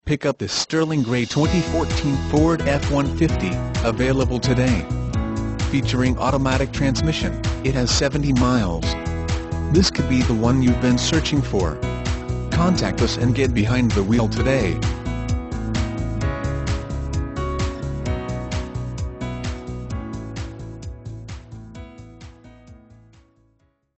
Pick up this sterling gray 2014 Ford F-150, available today. Featuring automatic transmission, it has 70 miles. This could be the one you've been searching for. Contact us and get behind the wheel today.